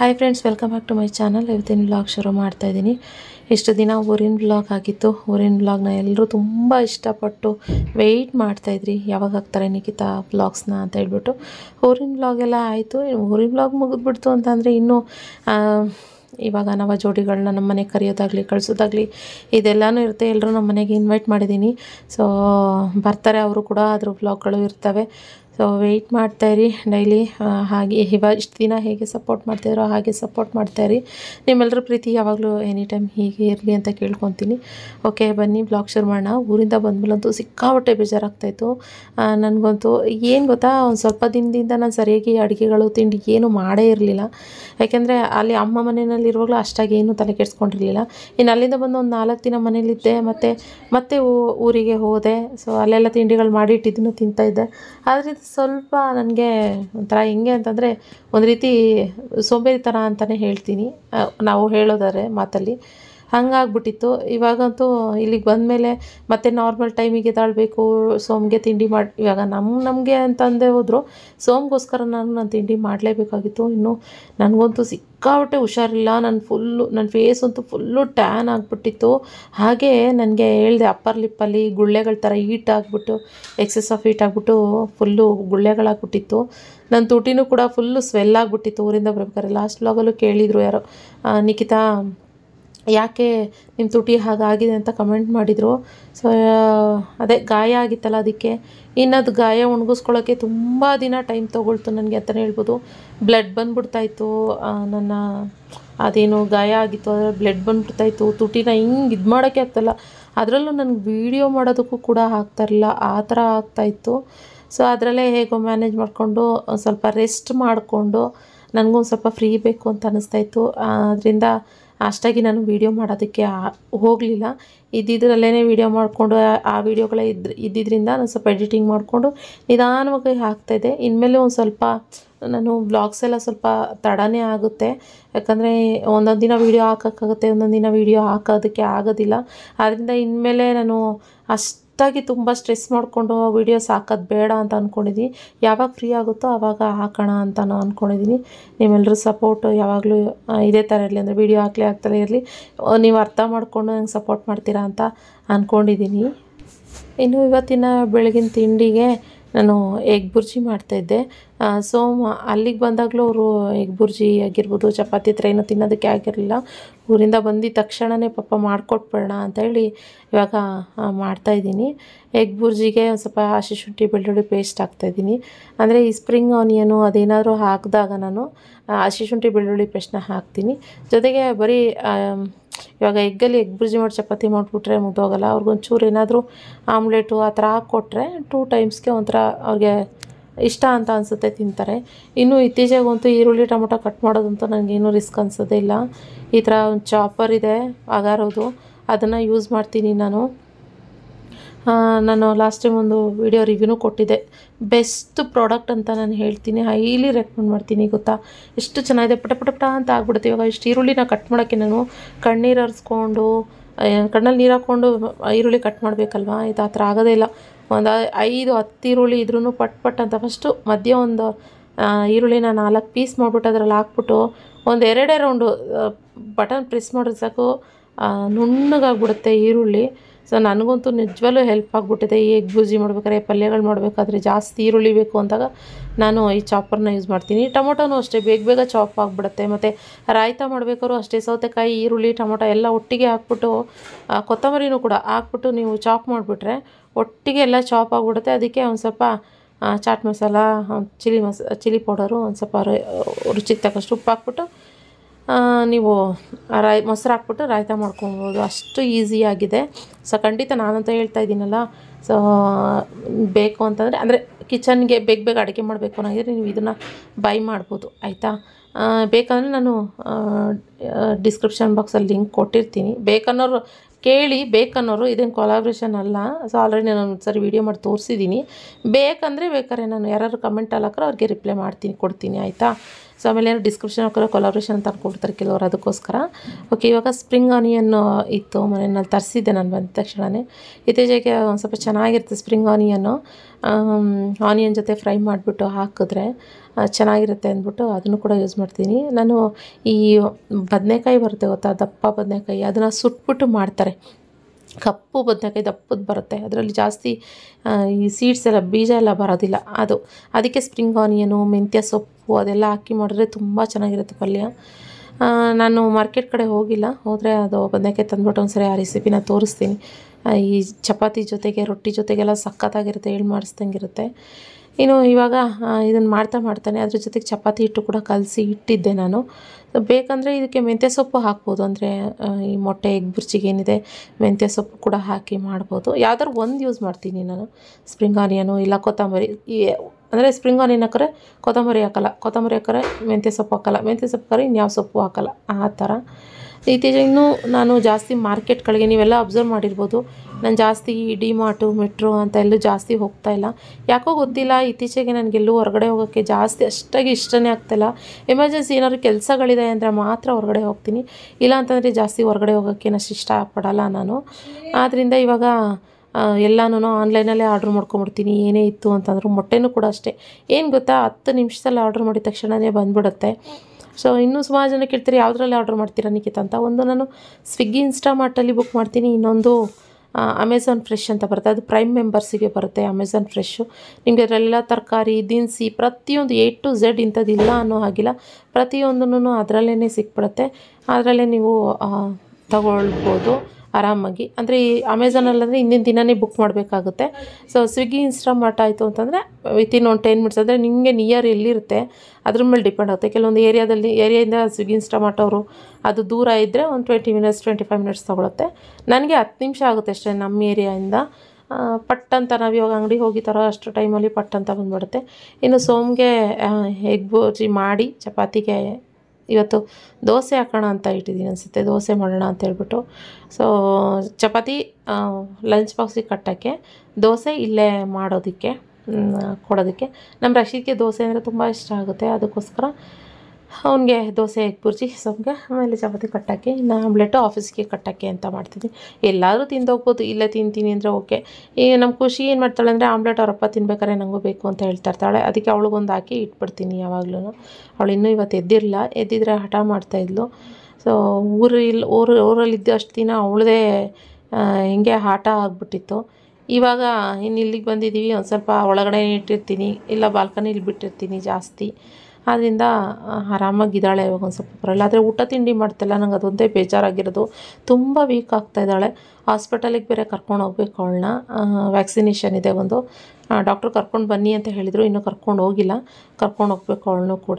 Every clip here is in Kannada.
Hi friends, welcome back to my channel. ಇವತ್ತಿನ ವ್ಲಾಗ್ ಶುರು ಮಾಡ್ತಾ ಇದ್ದೀನಿ. ಇಷ್ಟು ದಿನ ಊರಿನ ವ್ಲಾಗ್ ಆಗಿತ್ತು. ಊರಿನ ವ್ಲಾಗ್ನ ಎಲ್ಲರೂ ತುಂಬ ಇಷ್ಟಪಟ್ಟು ವೆಯ್ಟ್ ಮಾಡ್ತಾಯಿದ್ರಿ, ಯಾವಾಗ ಹಾಕ್ತಾರೆ ನಿಖಿತಾ ವ್ಲಾಗ್ಸ್ನ ಅಂತ ಹೇಳ್ಬಿಟ್ಟು. ಊರಿನ ವ್ಲಾಗ್ ಎಲ್ಲ ಆಯಿತು. ಊರಿನ ವ್ಲಾಗ್ ಮುಗಿದ್ಬಿಡ್ತು ಅಂತಂದರೆ ಇನ್ನೂ ಇವಾಗ ನವ ಜೋಡಿಗಳನ್ನ ನಮ್ಮ ಮನೆಗೆ ಕರೆಯೋದಾಗಲಿ ಕಳಿಸೋದಾಗಲಿ ಇದೆಲ್ಲನೂ ಇರುತ್ತೆ. ಎಲ್ಲರೂ ನಮ್ಮ ಮನೆಗೆ ಇನ್ವೈಟ್ ಮಾಡಿದ್ದೀನಿ. ಸೊ ಬರ್ತಾರೆ, ಅವರು ಕೂಡ ಅದ್ರ ವ್ಲಾಗ್ಗಳು ಇರ್ತವೆ. ಸೊ ವೆಯ್ಟ್ ಮಾಡ್ತಾಯಿರಿ ಡೈಲಿ. ಹಾಗೆ ಇಷ್ಟು ದಿನ ಹೇಗೆ ಸಪೋರ್ಟ್ ಮಾಡ್ತಾಯಿರೋ ಹಾಗೆ ಸಪೋರ್ಟ್ ಮಾಡ್ತಾಯಿರಿ. ನಿಮ್ಮೆಲ್ಲರ ಪ್ರೀತಿ ಯಾವಾಗಲೂ ಎನಿ ಟೈಮ್ ಹೀಗೆ ಇರಲಿ ಅಂತ ಕೇಳ್ಕೊತೀನಿ. ಓಕೆ, ಬನ್ನಿ ವ್ಲಾಗ್ ಶುರು ಮಾಡೋಣ. ಊರಿಂದ ಬಂದ್ಮೇಲಂತೂ ಸಿಕ್ಕಾಪಟ್ಟೆ ಬೇಜಾರಾಗ್ತಾಯಿತ್ತು ನನಗಂತೂ. ಏನು ಗೊತ್ತಾ, ಒಂದು ಸ್ವಲ್ಪ ದಿನದಿಂದ ನಾನು ಸರಿಯಾಗಿ ಅಡುಗೆಗಳು ತಿಂಡಿ ಏನೂ ಮಾಡೇ ಇರಲಿಲ್ಲ. ಯಾಕೆಂದರೆ ಅಲ್ಲಿ ಅಮ್ಮ ಮನೆಯಲ್ಲಿರುವಾಗಲೂ ಅಷ್ಟಾಗಿ ಏನೂ ತಲೆ ಕೆಡಿಸ್ಕೊಂಡಿರಲಿಲ್ಲ. ಇನ್ನು ಅಲ್ಲಿಂದ ಬಂದು ಒಂದು 4 ದಿನ ಮನೇಲಿದ್ದೆ. ಮತ್ತೆ ಊರಿಗೆ ಹೋದೆ. ಸೊ ಅಲ್ಲೆಲ್ಲ ತಿಂಡಿಗಳು ಮಾಡಿಟ್ಟಿದ್ದನ್ನು ತಿಂತಾಯಿದ್ದೆ. ಆದರೆ ಸ್ವಲ್ಪ ನನಗೆ ಒಂಥರ ಹೆಂಗೆ ಅಂತಂದರೆ ಒಂದು ರೀತಿ ಸೋಂಬೇರಿತನ ಅಂತಲೇ ಹೇಳ್ತೀನಿ, ನಾವು ಹೇಳೋದಾದ್ರೆ ಮಾತಲ್ಲಿ. ಹಂಗಾಗ್ಬಿಟ್ಟಿತ್ತು. ಇವಾಗಂತೂ ಇಲ್ಲಿಗೆ ಬಂದಮೇಲೆ ಮತ್ತೆ ನಾರ್ಮಲ್ ಟೈಮಿಗೆ ಎದ್ದೇಳಬೇಕು, ಸೋಮ್ಗೆ ತಿಂಡಿ ಮಾಡಿ. ಇವಾಗ ನಮಗೆ ಅಂತಂದೇ ಹೋದ್ರು ಸೋಮ್ಗೋಸ್ಕರ ನಾನು ತಿಂಡಿ ಮಾಡಲೇಬೇಕಾಗಿತ್ತು. ಇನ್ನು ನನಗಂತೂ ಸಿಕ್ಕಾಪಟ್ಟೆ ಹುಷಾರಿಲ್ಲ. ನನ್ನ ಫೇಸ್ ಅಂತೂ ಫುಲ್ಲು ಟ್ಯಾನ್ ಆಗಿಬಿಟ್ಟಿತ್ತು. ಹಾಗೆ ನನಗೆ ಹೇಳಿದೆ, ಅಪ್ಪರ್ ಲಿಪ್ಪಲ್ಲಿ ಗುಳ್ಳೆಗಳ ಥರ ಹೀಟ್ ಆಗಿಬಿಟ್ಟು, ಎಕ್ಸೆಸ್ ಆಫ್ ಹೀಟ್ ಆಗಿಬಿಟ್ಟು ಫುಲ್ಲು ಗುಳ್ಳೆಗಳಾಗ್ಬಿಟ್ಟಿತ್ತು. ನನ್ನ ತುಟಿನೂ ಕೂಡ ಫುಲ್ಲು ಸ್ವೆಲ್ ಆಗಿಬಿಟ್ಟಿತ್ತು ಊರಿಂದ ಬರ್ಬೇಕಾದ್ರೆ. ಲಾಸ್ಟ್ ವ್ಲಾಗಲ್ಲೂ ಕೇಳಿದರು ಯಾರೋ, ನಿಖಿತಾ ಯಾಕೆ ನಿಮ್ಮ ತುಟಿ ಹಾಗಾಗಿದೆ ಅಂತ ಕಮೆಂಟ್ ಮಾಡಿದರು. ಸೊ ಅದೇ ಗಾಯ ಆಗಿತ್ತಲ್ಲ, ಅದಕ್ಕೆ. ಇನ್ನದು ಗಾಯ ಒಣಗಿಸ್ಕೊಳ್ಳೋಕ್ಕೆ ತುಂಬ ದಿನ ಟೈಮ್ ತೊಗೊಳ್ತು ನನಗೆ ಅಂತಲೇ ಹೇಳ್ಬೋದು. ಬ್ಲಡ್ ಬಂದುಬಿಡ್ತಾಯಿತ್ತು. ನನ್ನ ಅದೇನು ಗಾಯ ಆಗಿತ್ತು ಅದರ ಬ್ಲಡ್ ಬಂದುಬಿಡ್ತಾಯಿತ್ತು. ತುಟಿನ ಹಿಂಗೆ ಇದು ಮಾಡೋಕ್ಕೆ ಆಗ್ತಾಯಿಲ್ಲ. ಅದರಲ್ಲೂ ನನಗೆ ವೀಡಿಯೋ ಮಾಡೋದಕ್ಕೂ ಕೂಡ ಆಗ್ತಾಯಿರಲಿಲ್ಲ, ಆ ಥರ ಆಗ್ತಾಯಿತ್ತು. ಸೊ ಅದರಲ್ಲೇ ಹೇಗೋ ಮ್ಯಾನೇಜ್ ಮಾಡಿಕೊಂಡು ಸ್ವಲ್ಪ ರೆಸ್ಟ್ ಮಾಡಿಕೊಂಡು ನನಗೊಂದು ಸ್ವಲ್ಪ ಫ್ರೀ ಬೇಕು ಅಂತ ಅನ್ನಿಸ್ತಾಯಿತ್ತು. ಅದರಿಂದ ಅಷ್ಟಾಗಿ ನಾನು ವೀಡಿಯೋ ಮಾಡೋದಕ್ಕೆ ಹೋಗಲಿಲ್ಲ. ಇದ್ದಿದ್ರಲ್ಲೇ ವೀಡಿಯೋ ಮಾಡಿಕೊಂಡು ಆ ವೀಡಿಯೋಗಳೇ ಇದ್ದಿದ್ದರಿಂದ ನಾನು ಸ್ವಲ್ಪ ಎಡಿಟಿಂಗ್ ಮಾಡಿಕೊಂಡು ನಿಧಾನವಾಗಿ ಹಾಕ್ತಾಯಿದ್ದೆ. ಇನ್ಮೇಲೆ ಒಂದು ಸ್ವಲ್ಪ ನಾನು ವ್ಲಾಗ್ಸ್ ಎಲ್ಲ ಸ್ವಲ್ಪ ತಡನೇ ಆಗುತ್ತೆ. ಯಾಕಂದರೆ ಒಂದೊಂದು ದಿನ ವೀಡಿಯೋ ಹಾಕೋಕ್ಕಾಗುತ್ತೆ, ಒಂದೊಂದು ದಿನ ವೀಡಿಯೋ ಹಾಕೋದಕ್ಕೆ ಆಗೋದಿಲ್ಲ. ಆದ್ದರಿಂದ ಇನ್ಮೇಲೆ ನಾನು ಅಷ್ಟಾಗಿ ತುಂಬ ಸ್ಟ್ರೆಸ್ ಮಾಡಿಕೊಂಡು ವೀಡಿಯೋಸ್ ಹಾಕೋದು ಬೇಡ ಅಂತ ಅಂದ್ಕೊಂಡಿದ್ದೀನಿ. ಯಾವಾಗ ಫ್ರೀ ಆಗುತ್ತೋ ಆವಾಗ ಹಾಕೋಣ ಅಂತ ನಾನು ಅಂದ್ಕೊಂಡಿದ್ದೀನಿ. ನಿಮ್ಮೆಲ್ಲರೂ ಸಪೋರ್ಟು ಯಾವಾಗಲೂ ಇದೇ ಥರ ಇರಲಿ, ಅಂದರೆ ವೀಡಿಯೋ ಆಗ್ತಲೇ ಇರಲಿ. ನೀವು ಅರ್ಥ ಮಾಡಿಕೊಂಡು ನಂಗೆ ಸಪೋರ್ಟ್ ಮಾಡ್ತೀರಾ ಅಂತ ಅಂದ್ಕೊಂಡಿದ್ದೀನಿ. ಇನ್ನು ಇವತ್ತಿನ ಬೆಳಗಿನ ತಿಂಡಿಗೆ ನಾನು ಎಗ್ ಬುರ್ಜಿ ಮಾಡ್ತಾಯಿದ್ದೆ. ಸೊ ಅಲ್ಲಿಗೆ ಬಂದಾಗಲೂ ಅವರು ಎಗ್ ಬುರ್ಜಿ ಆಗಿರ್ಬೋದು, ಚಪಾತಿ ಹತ್ರ ಏನೂ ತಿನ್ನೋದಕ್ಕೆ ಆಗಿರಲಿಲ್ಲ. ಊರಿಂದ ಬಂದಿದ್ದ ತಕ್ಷಣವೇ ಪಾಪ ಮಾಡಿಕೊಟ್ಬಿಡೋಣ ಅಂತೇಳಿ ಇವಾಗ ಮಾಡ್ತಾಯಿದ್ದೀನಿ. ಎಗ್ ಬುರ್ಜಿಗೆ ಒಂದು ಸ್ವಲ್ಪ ಹಸಿ ಶುಂಠಿ ಬೆಳ್ಳುಳ್ಳಿ ಪೇಸ್ಟ್ ಹಾಕ್ತಾಯಿದ್ದೀನಿ. ಅಂದರೆ ಈ ಸ್ಪ್ರಿಂಗ್ ಆನಿಯನು ಅದೇನಾದರೂ ಹಾಕಿದಾಗ ನಾನು ಹಸಿ ಶುಂಠಿ ಬೆಳ್ಳುಳ್ಳಿ ಪೇಸ್ಟ್ನ ಹಾಕ್ತೀನಿ. ಜೊತೆಗೆ ಬರೀ ಇವಾಗ ಎಗ್ಗಲ್ಲಿ ಎಗ್ ಬುರ್ಜಿ ಮಾಡಿ ಚಪಾತಿ ಮಾಡಿಬಿಟ್ರೆ ಮುದ್ದೋಗಲ್ಲ. ಅವ್ರಿಗೊಂಚೂರು ಏನಾದರೂ ಆಮ್ಲೆಟು ಆ ಥರ ಹಾಕ್ಕೊಟ್ರೆ 2 ಟೈಮ್ಸ್ಗೆ ಒಂಥರ ಅವ್ರಿಗೆ ಇಷ್ಟ ಅಂತ ಅನಿಸುತ್ತೆ, ತಿಂತಾರೆ. ಇನ್ನು ಇತ್ತೀಚೆಗಂತೂ ಈರುಳ್ಳಿ ಟೊಮೊಟೊ ಕಟ್ ಮಾಡೋದಂತೂ ನನಗೇನು ರಿಸ್ಕ್ ಅನಿಸೋದೇ ಇಲ್ಲ. ಈ ಥರ ಒಂದು ಚಾಪರ್ ಇದೆ ಅಗಾರೋದು, ಅದನ್ನು ಯೂಸ್ ಮಾಡ್ತೀನಿ ನಾನು. ಲಾಸ್ಟ್ ಟೈಮ್ ಒಂದು ವಿಡಿಯೋ ರಿವ್ಯೂನೂ ಕೊಟ್ಟಿದ್ದೆ. ಬೆಸ್ಟ್ ಪ್ರಾಡಕ್ಟ್ ಅಂತ ನಾನು ಹೇಳ್ತೀನಿ, ಹೈಲಿ ರೆಕಮೆಂಡ್ ಮಾಡ್ತೀನಿ. ಗೊತ್ತಾ ಎಷ್ಟು ಚೆನ್ನಾಗಿದೆ, ಪಟ ಅಂತ ಆಗ್ಬಿಡುತ್ತೆ. ಇವಾಗ ಇಷ್ಟು ಈರುಳ್ಳಿನ ಕಟ್ ಮಾಡೋಕ್ಕೆ ನಾನು ಕಣ್ಣೀರು ಹರಿಸ್ಕೊಂಡು ಕಣ್ಣಲ್ಲಿ ನೀರು ಹಾಕ್ಕೊಂಡು ಈರುಳ್ಳಿ ಕಟ್ ಮಾಡಬೇಕಲ್ವಾ, ಇದು ಆ ಥರ ಆಗೋದೇ ಇಲ್ಲ. ಒಂದು 5-10 ಈರುಳ್ಳಿ ಇದ್ರೂ ಪಟ್ ಅಂತ ಫಸ್ಟು ಮಧ್ಯ ಒಂದು ಈರುಳ್ಳಿನ 4 ಪೀಸ್ ಮಾಡಿಬಿಟ್ಟು ಅದರಲ್ಲಿ ಹಾಕ್ಬಿಟ್ಟು ಒಂದು 2 ರೌಂಡು ಬಟನ್ ಪ್ರೆಸ್ ಮಾಡಿದ್ರೆ ಸಾಕು, ನುಣ್ಣಗಾಗ್ಬಿಡುತ್ತೆ ಈರುಳ್ಳಿ. ಸೊ ನನಗಂತೂ ನಿಜವಾಗ್ಲೂ ಹೆಲ್ಪ್ ಆಗಿಬಿಟ್ಟಿದೆ. ಈ ಎಗ್ ಬುರ್ಜಿ ಮಾಡ್ಬೇಕಾದ್ರೆ, ಪಲ್ಯಗಳು ಮಾಡಬೇಕಾದ್ರೆ ಜಾಸ್ತಿ ಈರುಳ್ಳಿ ಬೇಕು ಅಂದಾಗ ನಾನು ಈ ಚಾಪರ್ನ ಯೂಸ್ ಮಾಡ್ತೀನಿ. ಟೊಮೊಟೊನೂ ಅಷ್ಟೇ ಬೇಗ ಚಾಪ್ ಆಗಿಬಿಡುತ್ತೆ. ಮತ್ತು ರಾಯ್ತ ಮಾಡಬೇಕಾದ್ರೂ ಅಷ್ಟೇ, ಸೌತೆಕಾಯಿ, ಈರುಳ್ಳಿ, ಟೊಮೊಟೊ ಎಲ್ಲ ಒಟ್ಟಿಗೆ ಹಾಕ್ಬಿಟ್ಟು, ಕೊತ್ತಂಬರಿನೂ ಕೂಡ ಹಾಕ್ಬಿಟ್ಟು ನೀವು ಚಾಪ್ ಮಾಡಿಬಿಟ್ರೆ ಒಟ್ಟಿಗೆ ಎಲ್ಲ ಚಾಪ್ ಆಗಿಬಿಡುತ್ತೆ. ಅದಕ್ಕೆ ಒಂದು ಸ್ವಲ್ಪ ಚಾಟ್ ಮಸಾಲ, ಚಿಲ್ಲಿ ಪೌಡರು, ಒಂದು ಸ್ವಲ್ಪ ರುಚಿಗೆ ತಕ್ಕಷ್ಟು ಉಪ್ಪು ಹಾಕ್ಬಿಟ್ಟು ನೀವು ಮೊಸರು ಹಾಕ್ಬಿಟ್ಟು ರಾಯ್ತ ಮಾಡ್ಕೊಬೋದು. ಅಷ್ಟು ಈಸಿಯಾಗಿದೆ. ಸೊ ಖಂಡಿತ ನಾನಂತ ಹೇಳ್ತಾ ಇದ್ದೀನಲ್ಲ. ಸೊ ಬೇಕು ಅಂತಂದರೆ, ಅಂದರೆ ಕಿಚನ್ಗೆ ಬೇಗ ಅಡುಗೆ ಮಾಡಬೇಕು ಅನ್ನೋದಿದ್ರೆ ನೀವು ಇದನ್ನು ಬೈ ಮಾಡ್ಬೋದು, ಆಯಿತಾ. ಬೇಕಂದರೆ ನಾನು ಡಿಸ್ಕ್ರಿಪ್ಷನ್ ಬಾಕ್ಸಲ್ಲಿ ಲಿಂಕ್ ಕೊಟ್ಟಿರ್ತೀನಿ. ಬೇಕನ್ನೋರು ಕೇಳಿ, ಬೇಕನ್ನೋರು ಇದೇನು ಕೊಲಾಬ್ರೇಷನ್ ಅಲ್ಲ. ಸೊ ಆಲ್ರೆಡಿ ನಾನು ಒಂದು ಸರಿ ವೀಡಿಯೋ ಮಾಡಿ ತೋರಿಸಿದ್ದೀನಿ. ಬೇಕಾದರೆ ನಾನು ಯಾರಾದ್ರು ಕಮೆಂಟಲ್ಲಿ ಹಾಕ್ರೆ ಅವ್ರಿಗೆ ರಿಪ್ಲೈ ಕೊಡ್ತೀನಿ, ಆಯಿತಾ. ಸೊ ಆಮೇಲೆ ಏನೋ ಡಿಸ್ಕ್ರಿಪ್ಷನ್ ಹಾಕಿದ್ರೆ ಕೊಲಾಬ್ರೇಷನ್ ಅಂತ ಅನ್ಕೊಡ್ತಾರೆ ಕೆಲವರು, ಅದಕ್ಕೋಸ್ಕರ. ಓಕೆ, ಇವಾಗ ಸ್ಪ್ರಿಂಗ್ ಆನಿಯನ್ ಇತ್ತು ಮನೆಯಲ್ಲಿ ತರಿಸಿದ್ದೆ ನಾನು ಬಂದ ತಕ್ಷಣವೇ. ಇತ್ತೀಚೆಗೆ ಒಂದು ಸ್ವಲ್ಪ ಚೆನ್ನಾಗಿರುತ್ತೆ ಸ್ಪ್ರಿಂಗ್ ಆನಿಯನ್ ಜೊತೆ ಫ್ರೈ ಮಾಡಿಬಿಟ್ಟು ಹಾಕಿದ್ರೆ ಚೆನ್ನಾಗಿರುತ್ತೆ ಅಂದ್ಬಿಟ್ಟು ಅದನ್ನು ಕೂಡ ಯೂಸ್ ಮಾಡ್ತೀನಿ ನಾನು. ಈ ಬದನೆಕಾಯಿ ಬರುತ್ತೆ ಗೊತ್ತಾ, ದಪ್ಪ ಬದನೆಕಾಯಿ, ಅದನ್ನು ಸುಟ್ಬಿಟ್ಟು ಮಾಡ್ತಾರೆ. ಕಪ್ಪು ಬದನೆಕಾಯಿ ದಪ್ಪದು ಬರುತ್ತೆ, ಅದರಲ್ಲಿ ಜಾಸ್ತಿ ಈ ಸೀಡ್ಸ್ ಎಲ್ಲ ಬೀಜ ಎಲ್ಲ ಬರೋದಿಲ್ಲ. ಅದಕ್ಕೆ ಸ್ಪ್ರಿಂಗ್ ಆನಿಯನು, ಮೆಂತ್ಯ ಸೊಪ್ಪು ಅದೆಲ್ಲ ಹಾಕಿ ಮಾಡಿದ್ರೆ ತುಂಬ ಚೆನ್ನಾಗಿರುತ್ತೆ ಪಲ್ಯ. ನಾನು ಮಾರ್ಕೆಟ್ ಕಡೆ ಹೋಗಿಲ್ಲ, ಹೋದರೆ ಅದು ಬದನೆಕಾಯಿ ತಂದ್ಬಿಟ್ಟು ಒಂದ್ಸರಿ ಆ ರೆಸಿಪಿನ ತೋರಿಸ್ತೀನಿ. ಈ ಚಪಾತಿ ಜೊತೆಗೆ ರೊಟ್ಟಿ ಜೊತೆಗೆಲ್ಲ ಸಖತ್ತಾಗಿರುತ್ತೆ, ಎಳ್ಳು ಮಾಡಿಸ್ದಂಗಿರುತ್ತೆ. ಇನ್ನು ಇವಾಗ ಇದನ್ನು ಮಾಡ್ತಾನೆ ಅದ್ರ ಜೊತೆಗೆ ಚಪಾತಿ ಹಿಟ್ಟು ಕೂಡ ಕಲಸಿ ಇಟ್ಟಿದ್ದೆ ನಾನು. ಬೇಕಂದರೆ ಇದಕ್ಕೆ ಮೆಂತ್ಯ ಸೊಪ್ಪು ಹಾಕ್ಬೋದು, ಅಂದರೆ ಈ ಮೊಟ್ಟೆ ಎಗ್ ಬುರ್ಜಿಗೆ ಏನಿದೆ ಮೆಂತ್ಯ ಸೊಪ್ಪು ಕೂಡ ಹಾಕಿ ಮಾಡ್ಬೋದು. ಯಾವ್ದಾದ್ರು ಒಂದು ಯೂಸ್ ಮಾಡ್ತೀನಿ ನಾನು, ಸ್ಪ್ರಿಂಗ್ ಆನಿಯನು ಇಲ್ಲ ಕೊತ್ತಂಬರಿ. ಅಂದರೆ ಸ್ಪ್ರಿಂಗ್ ಆನಿಯನ್ ಹಾಕಿದ್ರೆ ಕೊತ್ತಂಬರಿ ಹಾಕಲ್ಲ, ಕೊತ್ತಂಬರಿ ಹಾಕಿದ್ರೆ ಮೆಂತ್ಯ ಸೊಪ್ಪು ಹಾಕಲ್ಲ, ಮೆಂತ್ಯ ಸೊಪ್ಪು ಹಾಕಿದ್ರೆ ಇನ್ಯಾವ ಸೊಪ್ಪು ಹಾಕಲ್ಲ, ಆ ಥರ. ಇತ್ತೀಚೆಗೆ ಇನ್ನೂ ನಾನು ಜಾಸ್ತಿ ಮಾರ್ಕೆಟ್ಗಳಿಗೆ ನೀವೆಲ್ಲ ಅಬ್ಸರ್ವ್ ಮಾಡಿರ್ಬೋದು, ನಾನು ಜಾಸ್ತಿ ಡಿಮಾರ್ಟು ಮೆಟ್ರೋ ಅಂತ ಎಲ್ಲೂ ಜಾಸ್ತಿ ಹೋಗ್ತಾಯಿಲ್ಲ. ಯಾಕೋ ಗೊತ್ತಿಲ್ಲ, ಇತ್ತೀಚೆಗೆ ನನಗೆಲ್ಲೂ ಹೊರಗಡೆ ಹೋಗೋಕ್ಕೆ ಜಾಸ್ತಿ ಅಷ್ಟಾಗಿ ಇಷ್ಟನೇ ಆಗ್ತಾಯಿಲ್ಲ. ಎಮರ್ಜೆನ್ಸಿ ಏನಾದ್ರು ಕೆಲಸಗಳಿದೆ ಅಂದರೆ ಮಾತ್ರ ಹೊರಗಡೆ ಹೋಗ್ತೀನಿ, ಇಲ್ಲ ಅಂತಂದರೆ ಜಾಸ್ತಿ ಹೊರಗಡೆ ಹೋಗೋಕ್ಕೆ ಅಷ್ಟು ಇಷ್ಟಪಡಲ್ಲ ನಾನು. ಆದ್ದರಿಂದ ಇವಾಗ ಎಲ್ಲನೂ ಆನ್ಲೈನಲ್ಲೇ ಆರ್ಡ್ರ್ ಮಾಡ್ಕೊಂಬಿಡ್ತೀನಿ. ಏನೇ ಇತ್ತು ಅಂತಂದ್ರು ಮೊಟ್ಟೆನೂ ಕೂಡ ಅಷ್ಟೇ. ಏನು ಗೊತ್ತಾ, 10 ನಿಮಿಷದಲ್ಲಿ ಆರ್ಡ್ರ್ ಮಾಡಿದ ತಕ್ಷಣವೇ ಬಂದುಬಿಡುತ್ತೆ. ಸೊ ಇನ್ನೂ ಸುಮಾರು ಜನ ಕೇಳ್ತಾರೆ ಯಾವುದ್ರಲ್ಲಿ ಆರ್ಡ್ರ್ ಮಾಡ್ತೀರಾ ನಿಖಿತಾ ಅಂತ. ಒಂದು ನಾನು ಸ್ವಿಗ್ಗಿ ಇನ್ಸ್ಟಾಮಾರ್ಟಲ್ಲಿ ಬುಕ್ ಮಾಡ್ತೀನಿ, ಇನ್ನೊಂದು ಅಮೆಝಾನ್ ಫ್ರೆಶ್ ಅಂತ ಬರುತ್ತೆ, ಅದು ಪ್ರೈಮ್ ಮೆಂಬರ್ಸಿಗೆ ಬರುತ್ತೆ ಅಮೆಝಾನ್ ಫ್ರೆಶ್ಶು. ನಿಮಗೆ ಅದರಲ್ಲೆಲ್ಲ ತರಕಾರಿ ದಿನಸಿ ಪ್ರತಿಯೊಂದು A to Z ಇಂಥದ್ದಿಲ್ಲ ಅನ್ನೋ ಹಾಗಿಲ್ಲ, ಪ್ರತಿಯೊಂದೂ ಅದರಲ್ಲೇ ಸಿಕ್ಬಿಡುತ್ತೆ. ಅದರಲ್ಲೇ ನೀವು ತಗೊಳ್ಬೋದು ಆರಾಮಾಗಿ. ಅಂದರೆ ಈ ಅಮೆಝಾನಲ್ಲಂದರೆ ಹಿಂದಿನ ದಿನವೇ ಬುಕ್ ಮಾಡಬೇಕಾಗುತ್ತೆ. ಸೊ ಸ್ವಿಗ್ಗಿ ಇನ್ಸ್ಟಾಮಾರ್ಟ್ ಆಯಿತು ಅಂತಂದರೆ ವಿತಿನ್ ಒಂದು 10 ಮಿನಿಟ್ಸ್, ಅಂದರೆ ನಿಮಗೆ ನಿಯರ್ ಎಲ್ಲಿರುತ್ತೆ ಅದ್ರ ಮೇಲೆ ಡಿಪೆಂಡ್ ಆಗುತ್ತೆ. ಕೆಲವೊಂದು ಏರಿಯಾದಿಂದ ಸ್ವಿಗ್ಗಿ ಇನ್ಸ್ಟಾಮಾರ್ಟ್ ಅವರು ಅದು ದೂರ ಇದ್ದರೆ ಒಂದು 20 ಮಿನಿಟ್ಸ್ 25 ಮಿನಿಟ್ಸ್ ತೊಗೊಳುತ್ತೆ. ನನಗೆ 10 ನಿಮಿಷ ಆಗುತ್ತೆ ಅಷ್ಟೇ ನಮ್ಮ ಏರಿಯಾಯಿಂದ. ಪಟ್ಟಂತ ನಾವು ಇವಾಗ ಅಂಗಡಿಗೆ ಹೋಗಿ ತರೋ ಅಷ್ಟು ಟೈಮಲ್ಲಿ ಪಟ್ಟಂತ ಬಂದುಬಿಡುತ್ತೆ. ಇನ್ನು ಸೋಮ್ಗೆ ಎಗ್ ಬುರ್ಜಿ ಮಾಡಿ ಚಪಾತಿಗೆ ಇವತ್ತು ದೋಸೆ ಹಾಕೋಣ ಅಂತ ಇಟ್ಟಿದ್ದೀನಿ ಅನಿಸುತ್ತೆ, ದೋಸೆ ಮಾಡೋಣ ಅಂತ ಹೇಳ್ಬಿಟ್ಟು. ಸೊ ಚಪಾತಿ ಲಂಚ್ ಬಾಕ್ಸಿಗೆ ಕಟ್ಟೋಕ್ಕೆ, ದೋಸೆ ಇಲ್ಲೇ ಮಾಡೋದಕ್ಕೆ ಕೊಡೋದಕ್ಕೆ. ನಮ್ಮ ರಶೀದ್ಗೆ ದೋಸೆ ಅಂದರೆ ತುಂಬ ಇಷ್ಟ ಆಗುತ್ತೆ, ಅದಕ್ಕೋಸ್ಕರ ಅವನಿಗೆ ದೋಸೆ ಎಗ್ ಬುರ್ಜಿ, ಸೊಮ್ಗೆ ಆಮೇಲೆ ಚಪಾತಿ ಕಟ್ಟೋಕ್ಕೆ, ಇನ್ನು ಆಮ್ಲೆಟು ಆಫೀಸ್ಗೆ ಕಟ್ಟೋಕ್ಕೆ ಅಂತ ಮಾಡ್ತೀನಿ. ಎಲ್ಲಾದರೂ ತಿಂದೋಗ್ಬೋದು, ಇಲ್ಲೇ ತಿಂತೀನಿ ಅಂದರೆ ಓಕೆ. ಈಗ ನಮ್ಮ ಖುಷಿ ಏನು ಮಾಡ್ತಾಳೆ ಅಂದರೆ ಆಮ್ಲೆಟ್ ಅವರಪ್ಪ ತಿನ್ಬೇಕಾದ್ರೆ ನನಗೂ ಬೇಕು ಅಂತ ಹೇಳ್ತಾ ಇರ್ತಾಳೆ, ಅದಕ್ಕೆ ಅವಳಿಗೊಂದು ಹಾಕಿ ಇಟ್ಬಿಡ್ತೀನಿ ಯಾವಾಗಲೂ. ಅವಳು ಇನ್ನೂ ಇವತ್ತು ಎದ್ದಿದ್ರೆ ಹಠ ಮಾಡ್ತಾಯಿದ್ಲು. ಸೊ ಊರಲ್ಲಿದ್ದು ಅಷ್ಟು ದಿನ ಅವಳದೇ ಹಿಂಗೆ ಆಟ ಆಗಿಬಿಟ್ಟಿತ್ತು. ಇವಾಗ ಇನ್ನು ಇಲ್ಲಿಗೆ ಬಂದಿದ್ದೀವಿ, ಒಂದು ಸ್ವಲ್ಪ ಒಳಗಡೆ ಇಟ್ಟಿರ್ತೀನಿ, ಇಲ್ಲ ಬಾಲ್ಕನಿಲಿ ಬಿಟ್ಟಿರ್ತೀನಿ ಜಾಸ್ತಿ. ಆದ್ದರಿಂದ ಆರಾಮಾಗಿದ್ದಾಳೆ ಇವಾಗ, ಒಂದು ಸ್ವಲ್ಪ ಬರಲ್ಲ. ಆದರೆ ಊಟ ತಿಂಡಿ ಮಾಡ್ತಿಲ್ಲ, ನಂಗೆ ಅದೊಂದೇ ಬೇಜಾರಾಗಿರೋದು. ತುಂಬ ವೀಕ್ ಆಗ್ತಾಯಿದ್ದಾಳೆ. ಹಾಸ್ಪಿಟಲಿಗೆ ಬೇರೆ ಕರ್ಕೊಂಡು ಹೋಗ್ಬೇಕು ಅವಳನ್ನ, ವ್ಯಾಕ್ಸಿನೇಷನ್ ಇದೆ ಒಂದು. ಡಾಕ್ಟ್ರು ಕರ್ಕೊಂಡು ಬನ್ನಿ ಅಂತ ಹೇಳಿದರು, ಇನ್ನೂ ಕರ್ಕೊಂಡು ಹೋಗಿಲ್ಲ, ಕರ್ಕೊಂಡು ಹೋಗ್ಬೇಕು ಅವಳನ್ನೂ ಕೂಡ.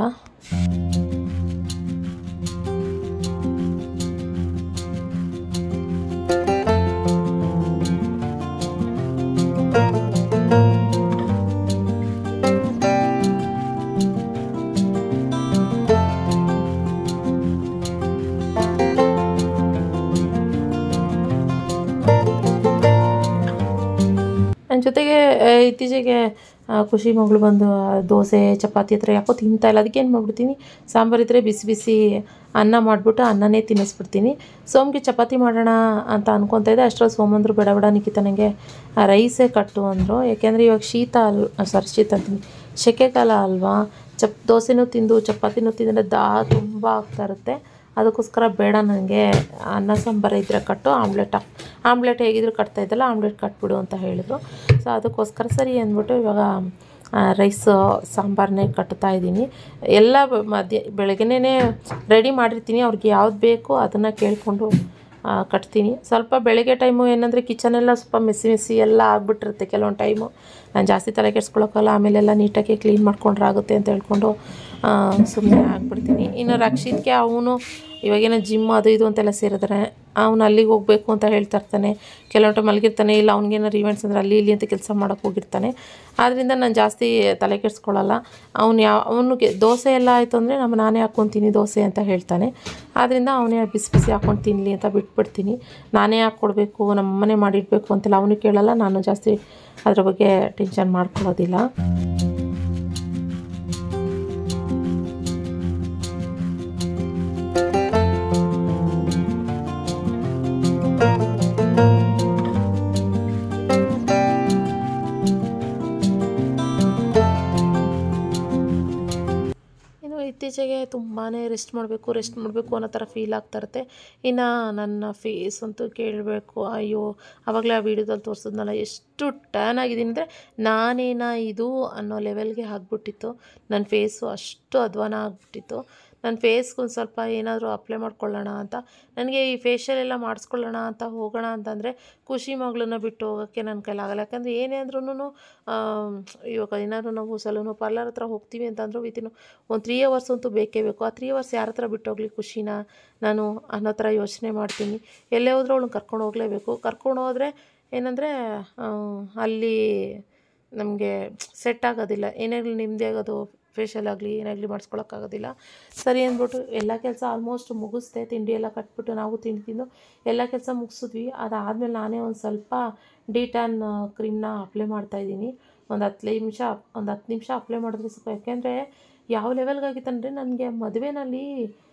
ನನ್ನ ಜೊತೆಗೆ ಇತ್ತೀಚೆಗೆ ಖುಷಿ ಮಗಳು ಬಂದು ದೋಸೆ ಚಪಾತಿ ಹತ್ರ ಯಾಕೋ ತಿಂತಾಯಿಲ್ಲ. ಅದಕ್ಕೆ ಏನು ಮಾಡ್ಬಿಡ್ತೀನಿ, ಸಾಂಬಾರಿದ್ದರೆ ಬಿಸಿ ಬಿಸಿ ಅನ್ನ ಮಾಡಿಬಿಟ್ಟು ಅನ್ನನೇ ತಿನ್ನಿಸ್ಬಿಡ್ತೀನಿ. ಸೋಮ್ಗೆ ಚಪಾತಿ ಮಾಡೋಣ ಅಂತ ಅನ್ಕೊತಾ ಇದ್ದೆ, ಅಷ್ಟರಲ್ಲಿ ಸೋಮಂದ್ರು ಬೇಡ ನಿಖಿತ ನನಗೆ ರೈಸೇ ಕಟ್ಟು ಅಂದರು. ಯಾಕೆಂದರೆ ಇವಾಗ ಶೀತ ಅಂತೀನಿ, ಸೆಕೆಗಾಲ ಅಲ್ವಾ, ದೋಸೆನೂ ತಿಂದು ಚಪಾತಿನೂ ತಿಂದರೆ ತುಂಬ ಆಗ್ತಾ ಇರುತ್ತೆ. ಅದಕ್ಕೋಸ್ಕರ ಬೇಡ, ನನಗೆ ಅನ್ನ ಸಾಂಬಾರು ಇದ್ದರೆ ಕಟ್ಟು, ಆಮ್ಲೆಟ್ ಹೇಗಿದ್ರು ಕಟ್ತಾಯಿದ್ದಲ್ಲ, ಆಮ್ಲೆಟ್ ಕಟ್ಬಿಡು ಅಂತ ಹೇಳಿದ್ರು. ಸೊ ಅದಕ್ಕೋಸ್ಕರ ಸರಿ ಅಂದ್ಬಿಟ್ಟು ಇವಾಗ ರೈಸು ಸಾಂಬಾರನ್ನೇ ಕಟ್ತಾ ಇದ್ದೀನಿ. ಎಲ್ಲ ಬೆಳಗ್ಗೆನೇ ರೆಡಿ ಮಾಡಿರ್ತೀನಿ, ಅವ್ರಿಗೆ ಯಾವ್ದು ಬೇಕೋ ಅದನ್ನು ಕೇಳಿಕೊಂಡು ಕಟ್ತೀನಿ. ಸ್ವಲ್ಪ ಬೆಳಗ್ಗೆ ಟೈಮು ಏನಂದರೆ ಕಿಚನೆಲ್ಲ ಸ್ವಲ್ಪ ಮೆಸ್ಸಿ ಎಲ್ಲ ಆಗಿಬಿಟ್ಟಿರುತ್ತೆ ಕೆಲವೊಂದು ಟೈಮು. ನಾನು ಜಾಸ್ತಿ ತಲೆ ಕೆಡಿಸ್ಕೊಳಕ್ಕಲ್ಲ, ಆಮೇಲೆಲ್ಲ ನೀಟಾಗಿ ಕ್ಲೀನ್ ಮಾಡ್ಕೊಂಡ್ರೆ ಆಗುತ್ತೆ ಅಂತ ಹೇಳ್ಕೊಂಡು ಸುಮ್ಮನೆ ಆಗಿಬಿಡ್ತೀನಿ. ಇನ್ನು ರಕ್ಷಿತ್ಗೆ ಅವನು ಇವಾಗೇನೋ ಜಿಮ್ ಅದು ಇದು ಅಂತೆಲ್ಲ ಸೇರಿದ್ರೆ ಅವನು ಅಲ್ಲಿಗೆ ಹೋಗಬೇಕು ಅಂತ ಹೇಳ್ತಾ ಇರ್ತಾನೆ. ಕೆಲವೊಂದು ಟೈಮ್ ಮಲಗಿರ್ತಾನೆ, ಇಲ್ಲ ಅವ್ನಿಗೇನಾರು ಈವೆಂಟ್ಸ್ ಅಂದರೆ ಅಲ್ಲಿ ಇಲ್ಲಿ ಅಂತ ಕೆಲಸ ಮಾಡೋಕ್ಕೆ ಹೋಗಿರ್ತಾನೆ. ಆದ್ದರಿಂದ ನಾನು ಜಾಸ್ತಿ ತಲೆ ಕೆಡಿಸ್ಕೊಳ್ಳಲ್ಲ. ಅವನಿಗೆ ದೋಸೆ ಎಲ್ಲ ಆಯಿತು ಅಂದರೆ ನಾನೇ ಹಾಕ್ಕೊತೀನಿ ದೋಸೆ ಅಂತ ಹೇಳ್ತಾನೆ. ಆದ್ದರಿಂದ ಅವನೇ ಬಿಸಿ ಹಾಕ್ಕೊಂಡು ತಿನ್ನಲಿ ಅಂತ ಬಿಟ್ಬಿಡ್ತೀನಿ. ನಾನೇ ಹಾಕ್ಕೊಡ್ಬೇಕು, ನಮ್ಮಮ್ಮನೇ ಮಾಡಿಡಬೇಕು ಅಂತೆಲ್ಲ ಅವನು ಕೇಳಲ್ಲ, ನಾನು ಜಾಸ್ತಿ ಅದ್ರ ಬಗ್ಗೆ ಟೆನ್ಷನ್ ಮಾಡ್ಕೊಳ್ಳೋದಿಲ್ಲ. ಇತ್ತೀಚೆಗೆ ತುಂಬಾ ರೆಸ್ಟ್ ಮಾಡಬೇಕು ಅನ್ನೋ ಥರ ಫೀಲ್ ಆಗ್ತಾ ಇರುತ್ತೆ. ಇನ್ನು ನನ್ನ ಫೇಸ್ ಅಂತೂ ಕೇಳಬೇಕು, ಅಯ್ಯೋ ಆವಾಗಲೇ ಆ ವಿಡಿಯೋದಲ್ಲಿ ತೋರಿಸಿದ್ನಲ್ಲ ಎಷ್ಟು ಟ್ಯಾನ್ ಆಗಿದ್ದೀನಿ ಅಂದರೆ ನಾನೇನಾ ಇದು ಅನ್ನೋ ಲೆವೆಲ್ಗೆ ಆಗಿಬಿಟ್ಟಿತ್ತು. ನನ್ನ ಫೇಸು ಅಷ್ಟು ಅಧ್ವಾನ ಆಗಿಬಿಟ್ಟಿತ್ತು. ನನ್ನ ಫೇಸ್ಗೆ ಒಂದು ಸ್ವಲ್ಪ ಏನಾದರೂ ಅಪ್ಲೈ ಮಾಡ್ಕೊಳ್ಳೋಣ ಅಂತ, ನನಗೆ ಈ ಫೇಶಿಯಲ್ ಎಲ್ಲ ಮಾಡಿಸ್ಕೊಳ್ಳೋಣ ಅಂತ ಹೋಗೋಣ ಅಂತಂದರೆ ಖುಷಿ ಮಗಳನ್ನ ಬಿಟ್ಟು ಹೋಗೋಕ್ಕೆ ನನ್ನ ಕೈಲಾಗಲ್ಲ. ಯಾಕಂದರೆ ಏನೇ ಅಂದ್ರೂ ಇವಾಗ ಏನಾದರೂ ನಾವು ಸಲೂನು ಪಾರ್ಲರ್ ಹತ್ರ ಹೋಗ್ತೀವಿ ಅಂತಂದರೂ ವಿತಿನ್ ಒಂದು 3 ಅವರ್ಸ್ ಅಂತೂ ಬೇಕೇ ಬೇಕು. ಆ 3 ಅವರ್ಸ್ ಯಾರ ಹತ್ರ ಬಿಟ್ಟು ಹೋಗ್ಲಿ ಖುಷಿನ ನಾನು ಅನ್ನೋ ಥರ ಯೋಚನೆ ಮಾಡ್ತೀನಿ. ಎಲ್ಲೇ ಹೋದ್ರೂ ಅವಳನ್ನ ಕರ್ಕೊಂಡು ಹೋಗಲೇಬೇಕು. ಕರ್ಕೊಂಡು ಹೋದರೆ ಏನಂದರೆ ಅಲ್ಲಿ ನಮಗೆ ಸೆಟ್ ಆಗೋದಿಲ್ಲ, ಏನಾಗಲಿ ನೆಮ್ಮದಿ ಆಗೋದು, ಫೇಶಿಯಲ್ ಆಗಲಿ ಏನಾಗಲಿ ಮಾಡಿಸ್ಕೊಳಕ್ಕಾಗೋದಿಲ್ಲ. ಸರಿ ಅಂದ್ಬಿಟ್ಟು ಎಲ್ಲ ಕೆಲಸ ಆಲ್ಮೋಸ್ಟ್ ಮುಗಿಸ್ದೆ. ತಿಂಡಿ ಎಲ್ಲ ಕಟ್ಬಿಟ್ಟು ನಾವು ತಿಂದು ಎಲ್ಲ ಕೆಲಸ ಮುಗಿಸಿದ್ವಿ. ಅದಾದಮೇಲೆ ನಾನೇ ಒಂದು ಸ್ವಲ್ಪ ಡಿಟ್ಯಾನ್ ಕ್ರೀಮ್ನ ಅಪ್ಲೈ ಮಾಡ್ತಾಯಿದ್ದೀನಿ. ಒಂದು 10 ನಿಮಿಷ ಅಪ್ಲೈ ಮಾಡಿದ್ರೆ ಸಾಕು. ಯಾಕೆಂದರೆ ಯಾವ ಲೆವೆಲ್ಗಾಗಿತ್ತಂದರೆ ನನಗೆ ಮದುವೆನಲ್ಲಿ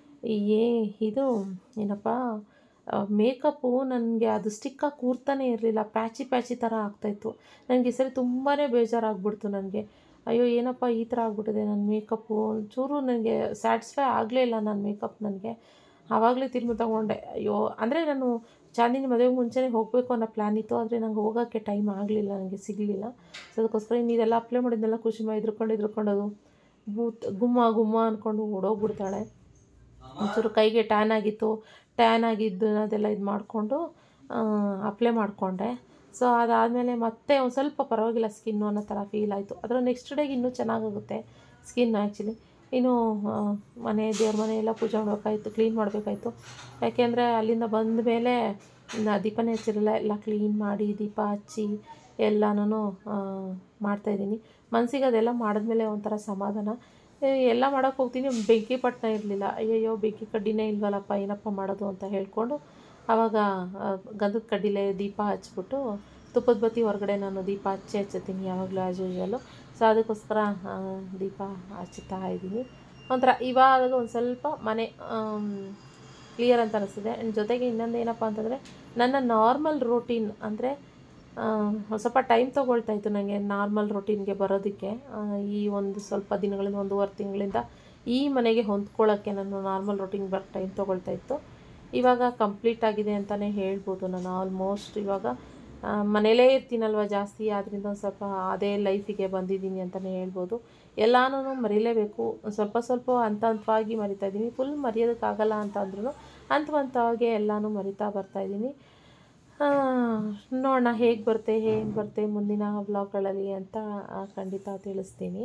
ಇದು ಏನಪ್ಪ ಮೇಕಪ್ಪು ನನಗೆ ಅದು ಸ್ಟಿಕ್ಕಾಗಿ ಕೂರ್ತಾನೆ ಇರಲಿಲ್ಲ, ಪ್ಯಾಚಿ ಥರ ಆಗ್ತಾಯಿತ್ತು. ನನಗೆ ಸರಿ ತುಂಬಾ ಬೇಜಾರಾಗ್ಬಿಡ್ತು ನನಗೆ. ಅಯ್ಯೋ ಏನಪ್ಪ ಈ ಥರ ಆಗ್ಬಿಟ್ಟಿದೆ ನನ್ನ ಮೇಕಪ್ಪು, ಒಂಚೂರು ನನಗೆ ಸ್ಯಾಟಿಸ್ಫೈ ಆಗಲೇ ಇಲ್ಲ ನನ್ನ ಮೇಕಪ್. ನನಗೆ ಆವಾಗಲೇ ತಿರುಗಿ ತಗೊಂಡೆ. ಅಯ್ಯೋ ಅಂದರೆ ನಾನು ಚಾಂದಿನಿ ಮದುವೆಗೆ ಮುಂಚೆನೇ ಹೋಗಬೇಕು ಅನ್ನೋ ಪ್ಲ್ಯಾನ್ ಇತ್ತು, ಆದರೆ ನಂಗೆ ಹೋಗೋಕ್ಕೆ ಟೈಮ್ ಆಗಲಿಲ್ಲ, ನನಗೆ ಸಿಗಲಿಲ್ಲ. ಸೊ ಅದಕ್ಕೋಸ್ಕರ ಇನ್ನು ಇದೆಲ್ಲ ಅಪ್ಲೈ ಮಾಡಿದ್ನೆಲ್ಲ ಖುಷಿ ಎದ್ರುಕೊಂಡೋದು ಗುಮ್ಮ ಅಂದ್ಕೊಂಡು ಓಡೋಗ್ಬಿಡ್ತಾಳೆ. ಒಂಚೂರು ಕೈಗೆ ಟ್ಯಾನ್ ಆಗಿದ್ದು ಅದೆಲ್ಲ ಇದು ಮಾಡಿಕೊಂಡು ಅಪ್ಲೈ ಮಾಡಿಕೊಂಡೆ. ಸೊ ಅದಾದಮೇಲೆ ಮತ್ತೆ ಒಂದು ಸ್ವಲ್ಪ ಪರವಾಗಿಲ್ಲ ಸ್ಕಿನ್ನು ಅನ್ನೋ ಥರ ಫೀಲ್ ಆಯಿತು. ಅದರ ನೆಕ್ಸ್ಟ್ ಡೇಗೆ ಇನ್ನೂ ಚೆನ್ನಾಗಾಗುತ್ತೆ ಸ್ಕಿನ್. ಆ್ಯಕ್ಚುಲಿ ಇನ್ನು ದೇವ್ರ ಮನೆ ಎಲ್ಲ ಪೂಜೆ ಮಾಡಬೇಕಾಯ್ತು, ಕ್ಲೀನ್ ಮಾಡಬೇಕಾಯ್ತು. ಯಾಕೆಂದರೆ ಅಲ್ಲಿಂದ ಬಂದ ಮೇಲೆ ದೀಪನೇ ಹಚ್ಚಿರಲ್ಲ, ಎಲ್ಲ ಕ್ಲೀನ್ ಮಾಡಿ ದೀಪ ಹಚ್ಚಿ ಎಲ್ಲನೂ ಮಾಡ್ತಾಯಿದ್ದೀನಿ. ಮನಸ್ಸಿಗೆ ಅದೆಲ್ಲ ಮಾಡಿದ್ಮೇಲೆ ಒಂಥರ ಸಮಾಧಾನ. ಎಲ್ಲ ಮಾಡೋಕ್ಕೆ ಹೋಗ್ತೀನಿ, ಬೆಂಕಿ ಪಟ್ಟಣ ಇರಲಿಲ್ಲ. ಅಯ್ಯಯ್ಯೋ ಬೆಂಕಿ ಕಡ್ಡಿನೇ ಇಲ್ವಲ್ಲಪ್ಪ, ಏನಪ್ಪ ಮಾಡೋದು ಅಂತ ಹೇಳ್ಕೊಂಡು ಆವಾಗ ಗಂಧದ ಕಡ್ಡಿಲೆ ದೀಪ ಹಚ್ಬಿಟ್ಟು ತುಪ್ಪದ ಬತ್ತಿ ಹೊರಗಡೆ ನಾನು ದೀಪ ಹಚ್ಚುತ್ತೀನಿ ಯಾವಾಗಲೂ ಆ್ಯಸ್ ಯೂಶ್ವಲ್ಲು. ಸೊ ಅದಕ್ಕೋಸ್ಕರ ದೀಪ ಹಚ್ಚುತ್ತಾ ಇದ್ದೀನಿ. ಒಂಥರ ಇವಾಗ ಒಂದು ಸ್ವಲ್ಪ ಮನೆ ಕ್ಲಿಯರ್ ಅಂತ ಅನಿಸ್ತಿದೆ. ಆ್ಯಂಡ್ ಜೊತೆಗೆ ಇನ್ನೊಂದು ಏನಪ್ಪ ಅಂತಂದರೆ ನನ್ನ ನಾರ್ಮಲ್ ರೂಟೀನ್ ಅಂದರೆ ಸ್ವಲ್ಪ ಟೈಮ್ ತೊಗೊಳ್ತಾಯಿತ್ತು ನನಗೆ ನಾರ್ಮಲ್ ರೂಟೀನ್ಗೆ ಬರೋದಕ್ಕೆ. ಈ ಒಂದು ಸ್ವಲ್ಪ ದಿನಗಳಿಂದ 1.5 ತಿಂಗಳಿಂದ ಈ ಮನೆಗೆ ಹೊಂದ್ಕೊಳ್ಳೋಕ್ಕೆ ನಾನು ನಾರ್ಮಲ್ ರೂಟೀನ್ಗೆ ಬರೋ ಟೈಮ್ ತೊಗೊಳ್ತಾಯಿತ್ತು. ಇವಾಗ ಕಂಪ್ಲೀಟ್ ಆಗಿದೆ ಅಂತಲೇ ಹೇಳ್ಬೋದು. ನಾನು ಆಲ್ಮೋಸ್ಟ್ ಇವಾಗ ಮನೇಲೇ ಇರ್ತೀನಲ್ವ ಜಾಸ್ತಿ, ಆದ್ದರಿಂದ ಒಂದು ಸ್ವಲ್ಪ ಅದೇ ಲೈಫಿಗೆ ಬಂದಿದ್ದೀನಿ ಅಂತಲೇ ಹೇಳ್ಬೋದು. ಎಲ್ಲನೂ ಮರೀಲೇಬೇಕು, ಸ್ವಲ್ಪ ಹಂತವಾಗಿ ಮರಿತಾಯಿದ್ದೀನಿ. ಫುಲ್ ಮರೆಯೋದಕ್ಕಾಗಲ್ಲ ಅಂತ ಅಂದ್ರೂ ಹಂತವಾಗಿ ಎಲ್ಲನೂ ಮರಿತಾ ಬರ್ತಾಯಿದ್ದೀನಿ. ನೋಡೋಣ ಹೇಗೆ ಬರುತ್ತೆ ಮುಂದಿನ ವ್ಲಾಗ್ಗಳಲ್ಲಿ ಅಂತ ಖಂಡಿತ ತಿಳಿಸ್ತೀನಿ.